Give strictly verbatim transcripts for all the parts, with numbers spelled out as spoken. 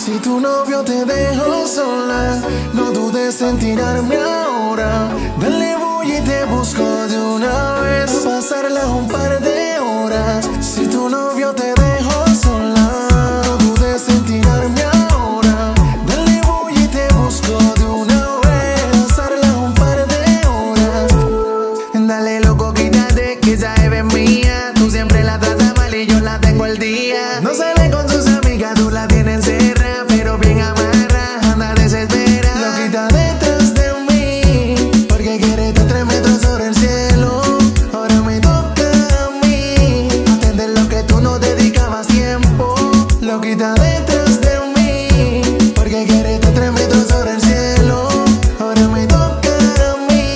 Si tu novio te dejó sola, no dudes en tirarme ahora. Dale, voy y te busco de una vez, pasarla un par de horas. Si tu novio te dejó sola, no dudes en tirarme ahora. Dale, voy y te busco de una vez, pasarla un par de horas. Dale, loco, quítate, que esa es mía. Tú siempre la tratas mal y yo la tengo al día. No sale con sus amigas, tú la tienes cerrada, pero bien amarra, anda desespera. Loquita detrás de mí, porque quiere estar tres metros sobre el cielo. Ahora me toca a mí atender lo que tú no dedicabas tiempo. Loquita detrás de mí, porque quiere estar tres metros sobre el cielo. Ahora me toca a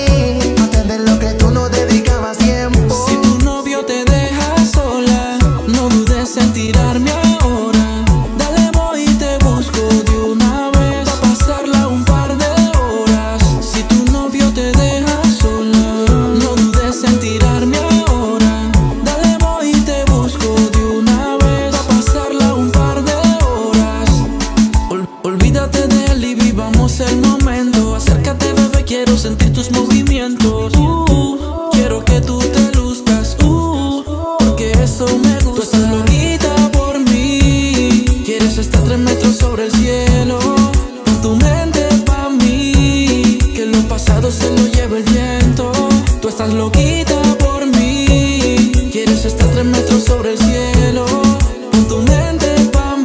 mí atender lo que tú no dedicabas tiempo. Si tu novio te deja sola, no dudes en tirarme ahora. Dale, voy y te busco de una vez, pa' pasarla un par de horas. Si tu novio te deja sola, no dudes en tirarme ahora. Dale, voy y te busco de una vez, pa' pasarla un par de horas. Ol- olvídate de él y vivamos el momento. Acércate, bebé, quiero sentir tus movimientos. Uh, quiero que tú te luzcas, uh, porque eso me gusta. Tú estás loquita por mí, quieres estar tres metros sobre el cielo. Con tu mente pa' mí, que lo pasado se lo lleva el viento. Tú estás loquita por mí, quieres estar tres metros sobre el cielo. Con tu mente pa'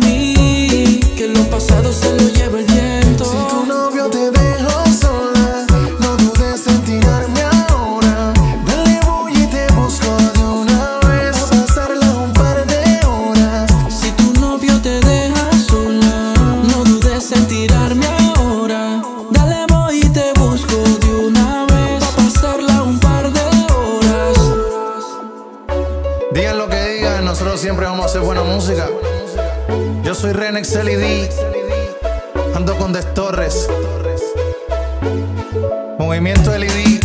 mí, que lo pasado se lo lleva el viento. Si tu novio te dejó sola, no dudes en tirarme ahora. Dale, voy y te busco de una vez, a pasarla un par de horas. Si tu novio te deja sola, no dudes en tirarme ahora. Dale, voy y te busco de una vez, pa' pasarla un par de horas. Digan lo que digan, nosotros siempre vamos a hacer buena música. Yo soy Renex L E D, ando con Des Torres, Movimiento L E D.